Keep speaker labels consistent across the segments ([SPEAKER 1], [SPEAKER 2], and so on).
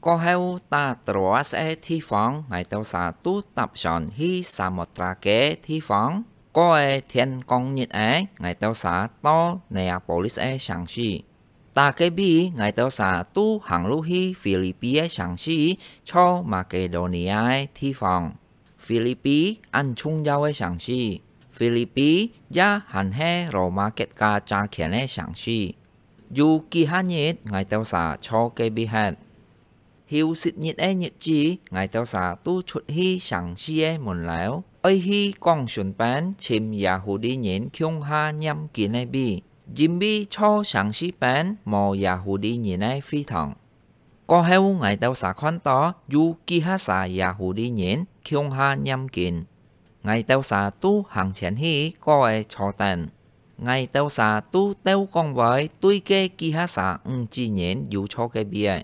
[SPEAKER 1] có heo ta trò sẽ thi phóng ngày tàu xã tu tập sòn hi sa một tra kế thi phóng có ai thiên công nhiệt ấy ngày tàu xã to nè police sáng sĩ ta cái bi ngày tàu xã tu hàng lưu hi Philippines sáng sĩ cho Macedonia thi phóng Philippines ăn chung giao sáng sĩ Philippines giá hàn he Roma kết ca cha khen sáng sĩ dù kỳ hạn nhiệt ngày tàu xã cho cái bi hết hiếu xịt nhiệt nhiệt chí ngày tàu xã tu chuột hi sáng sĩ một léo ơi hi quang xuân bán chim Yahudi nhìn kyung ha nhâm kỳ này bi Jim bi cho sáng sĩ bán mò Yahudi nhìn này phi thẳng có heo ngày tàu xã khoan to dù kỳ ha xã Yahudi nhìn kyung ha nhâm kín ngày tàu xã tu hàng chén hi có ai cho tên ngày tàu xã tu tàu con với tuy cái kỳ ha xã chi nhìn dù cho cái bia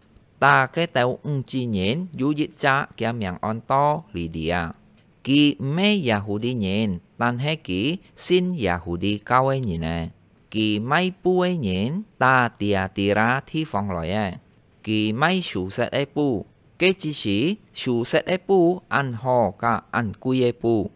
[SPEAKER 1] ta cái tàu chi nhìn dù dịch cha kia miệng on to Lydia kỳ mấy Yahudi nhìn tan hết kỳ xin Yahudi cao ấy nhìn nè kỳ mấy bu ấy nhìn ta ra thi phong loại kỳ mấy chủ set ấy bu cái chỉ sĩ chủ set ấy bu ăn ho cả ăn quy ấy bu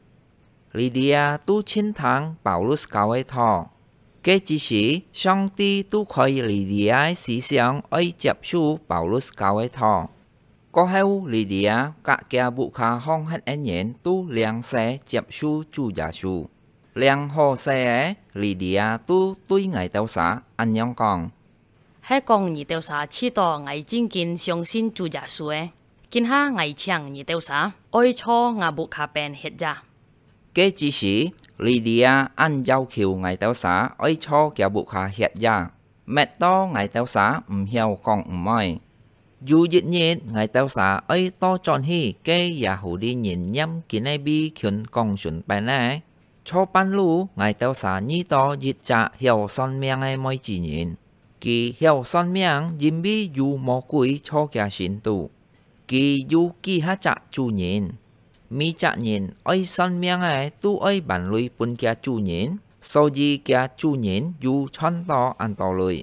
[SPEAKER 1] Lydia tu chiến thắng Paulus cao ấy thọ cái chỉ sĩ song ti tu khơi Lydia思想ấy chấp su Paulus cao ấy thọ có heo Lydia cả kia bụ khá hong hết anh nhện tu liang xe chấp su chu giả su liang hồ xe Lydia tu tuy ngày tàu xã anh nhong còn
[SPEAKER 2] hai con nhị tàu xã chỉ to ngày chính kiến相信chu giả su kiến ha ngày chẳng nhị tàu xã ôi cho ngà bụ khá bền hết ra
[SPEAKER 1] cái chỉ sĩ Lydia anh giao khiêu ngày tàu xã ôi cho kia bụ khá hết ra mẹ to ngày tàu xã hiểu còn mỏi dù dịch nhiên ngày tàu xã ấy to chọn hi cái Yahudi nhìn nhâm kỳ này bi khiến công chuẩn bài này cho ban lũ ngày tàu xã như to dịch trả hiểu son miệng ấy mới chỉ nhìn kỳ hiểu son miệng dìm bi dù mò quỷ cho kia xin tụ kỳ dù kỳ hát trả chủ nhìn mi trả nhìn ấy son miệng ấy tu ấy bản lui bún kia chủ nhìn sau gì kia chủ nhìn dù chọn to ăn to lui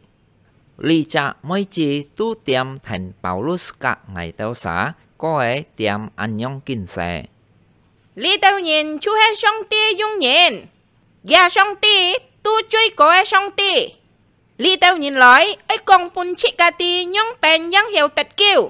[SPEAKER 1] Lý cha mới chỉ tu tiệm thành Paulus cả ngày tàu xã có ấy tiệm ăn nhong kinh xe.
[SPEAKER 3] Lý tàu nhìn chú hay song ti dung nhìn. Gà song ti tu chui có ấy song ti. Lý tàu nhìn nói ấy con bún chị cả ti nhong bèn nhong hiểu tật kiêu.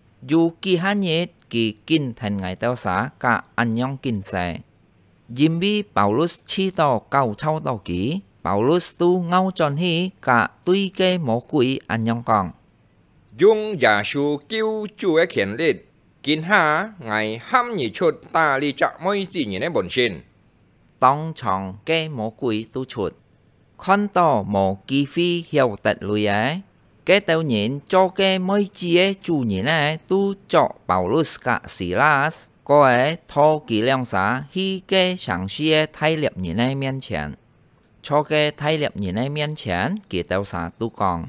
[SPEAKER 1] Dù kỳ hạn nhiệt kỳ kinh thành ngày tàu xã cả ăn nhong kinh xe. Dìm bi Paulus chi tàu cầu châu tàu ký. Paulus tu ngâu tròn hi cả tuy kê mổ quỷ anh nhong còn.
[SPEAKER 4] Dung giả su kêu chú ấy khiển liệt. Kinh ha ngày hăm nhị chuột ta li chạ môi gì nhìn ấy bổn xin.
[SPEAKER 1] Tông chong kê mổ quỷ tu chuột. Con to mổ kỳ phi hiểu tật lùi ấy. Cái tàu nhìn cho kê môi chi ấy chú nhìn ấy tu cho Paulus cả Silas. Có ấy thô kỳ lượng xã hi kê sáng sĩ thay liệp nhìn ấy miên chén. Cho cái thay liệp nhìn ấy miên chén kỳ tàu xã tu còn.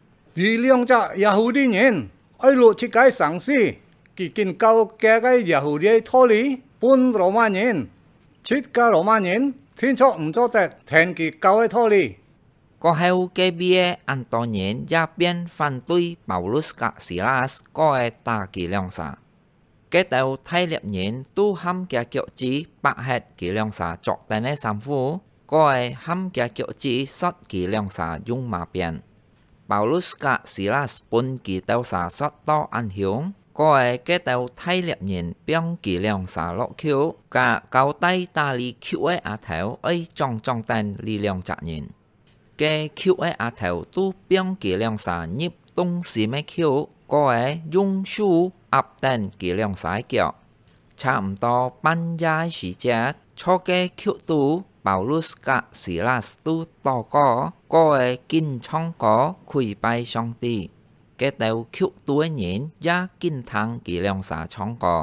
[SPEAKER 5] Đi liang cha Yahudi nhìn, ai lộ chỉ cái sáng sĩ, kỳ kinh cao cái Yahudi thô lý, bún Roma nhìn, chít cái Roma nhìn, thiên cho cho tẹt, thèn kỳ cao ấy thô lý.
[SPEAKER 1] Có heo cái bia ăn to nhìn gia biên phản tuy Paulus cả Silas có ai ta kỳ lượng xã. Cái tàu thay liệp nhìn tu hâm kia kiểu chí bạc hết kỳ lượng xã chọc tên ấy xăm phú. Có ai hâm kia kiểu chỉ sót kỳ lượng xã dung mà biển. Paulus cả Silas bún kỳ tàu xã sót to ăn hiếu. Có ai cái tàu thay liệp nhìn biong kỳ lượng xã lộ khiếu. Cả cao tay ta li khiếu ấy á thảo ấy trong tên li lượng chạ nhìn. Cái khiếu ấy á thảo tu biong kỳ lượng xã nhịp tung xí mấy khiếu. Có ai dung su áp tên kỳ lượng xã kiểu. Chạm to ban gia sĩ chết cho cái khiếu tu. Paulus cả Silas tu to có ai kinh trong có khuy bay song ti. Cái tàu khiếu tuổi nhìn giá kinh thăng kỳ lượng xã trong có.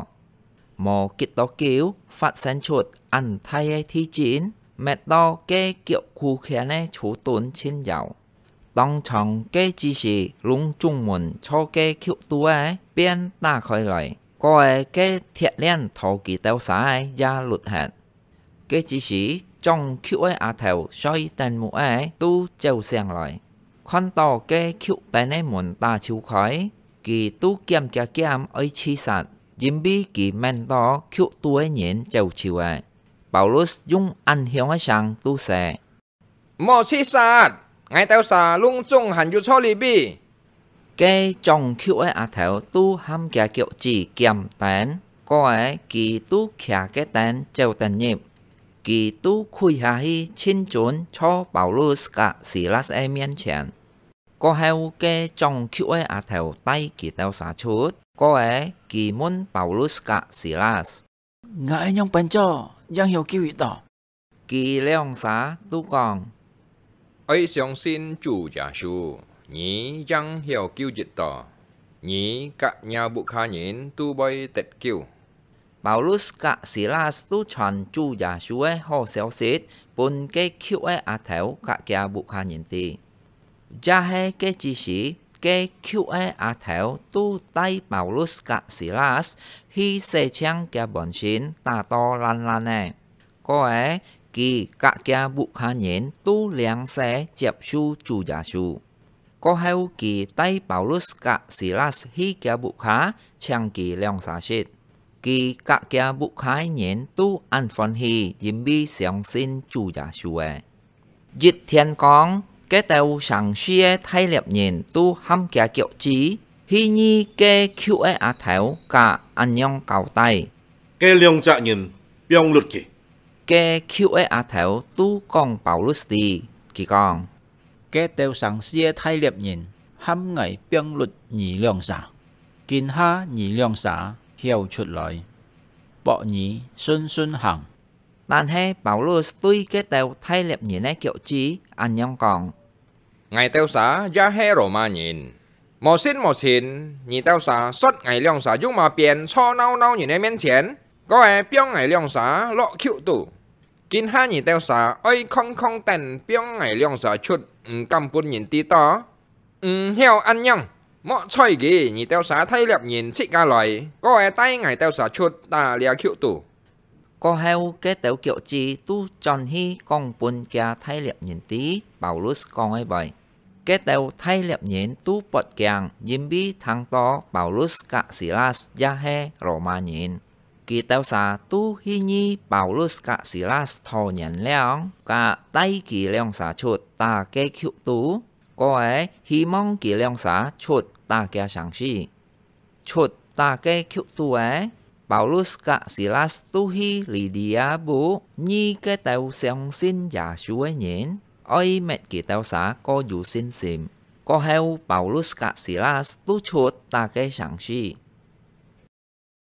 [SPEAKER 1] Mô kích tố cứu phát sinh chuột ăn thay ấy thi chín. Mẹ đo cái kiểu khu khen ấy chú tốn trên dạo. Tông trọng cái chỉ sĩ lung trung môn cho cái khiếu tuổi ấy biến ta khỏi lại. Có ai cái thiệt liên thổ kỳ tàu xã ấy giá lụt hẹn. Cái chỉ sĩ trong khiếu ấy á thảo xoay tên mũ ấy tu châu sang lại. Con tàu cái khiếu bên ấy muốn ta chiếu khói. kỳ tu kiêm kia kiêm ơi chi sát,因vì kỳ men đó cứu tuổi nhân châu chiều ấy. Paulus dùng ảnh hưởng ở sang tu sẽ.
[SPEAKER 4] Mò chi sát, ngài tao xả lung trung hẳn yu cho li bi.
[SPEAKER 1] Cái trong cứu ấy theo tu ham kia kiểu chỉ kiêm tán, có ấy kỳ tu kia cái tán châu tán nhịp. Kỳ tu khui hà hi chín chuẩn cho Paulus cả Silas ở miền前. Có heo cái trong cứu ấy theo tay kỳ tao xả chút, có ấy kỳ muốn Paulus cả Silas.
[SPEAKER 6] Ngài nhong bánh cho, giang hiểu kêu ý tỏ.
[SPEAKER 1] Kỳ leong xá tu còn.
[SPEAKER 4] Ơi相信主耶稣，你將要救一道，你各nhà bục khá nhân tu bơi tết cứu.
[SPEAKER 1] Paulus cả Silas tu truyền chủ Giêsu ấy hô xéo xít, bún cái cứu ấy theo cả kia bục khá nhân tì. Gia hệ cái chỉ sĩ, cái cứu ấy theo tu tay Paulus cả Silas, hi sẽ chẳng kia bọn xin ta to lan nè. Có ấy, kỳ cả kia bục khá nhân tu liang sẽ chẹp su chủ Giêsu. Có heo kỳ tay Paulus cả Silas hi kia bục khá, chẳng kỳ liang xá xít. Kỳ cả kia bục khá nhân tu ăn phân hi,因vì相信主耶稣ấy. Dịch thiên con, cái tàu sáng xuyên thay liệp nhân tu hâm kia kiểu chí, hi nhi cái cứu ấy theo cả anh nhong cao tay.
[SPEAKER 7] cái lượng dạ nhân biong luật kì.
[SPEAKER 1] Cái cứu ấy theo tu con Paulus đi, kỳ con.
[SPEAKER 6] Cái tàu sáng xia thay liệp nhìn, hâm ngài biang luật nhị lượng xả. Kinh ha nhị lượng xả, hiểu chút lời. Bỏ nhị xuân xuân hàng.
[SPEAKER 1] 但係 Paulus tuy cái tàu thay liệp nhân ấy kiểu chí, anh nhong còn.
[SPEAKER 4] Ngài tao xả gia hệ Roma nhân. Mò xin, nhị tao xả xuất ngài lượng xả dùng mà biến cho nao nhìn ở miền前, có ai biong ngài lượng xả lọ cứu tụ. Kinh ha nhị tao xả ơi không tên biong ngài lượng xả chút cầm bún nhìn tí to. Hiểu ăn nhong. Mọ chơi gì nhị tao xả thay liệp nhìn chích ca lời, có ai tay ngài tao xả chút ta lia cứu tụ.
[SPEAKER 1] Có heo cái tàu kiểu chí tu tròn hi con bún kia thay liệp nhân tí, Paulus con ấy vậy. Cái tàu thay liệp nhân tu bọt kèng,因vì thằng to Paulus cả Silas gia hệ Roma nhân. Kỳ tàu xả tu hi nhi Paulus cả Silas thò nhận leong, cả tay kỳ leong xả chuột ta cái cứu tú. Có ấy hi mong kỳ leong xả chuột ta kia sáng xí. Chuột ta cái cứu tú ấy. Paulus cả Silas tu hi Lydia bố nhi cái tàu sáng xin giả chú ấy nhện. Ôi mẹ kỳ tàu xá có dù xin xìm. Có heo Paulus cả Silas tu chuột ta cái sáng xí.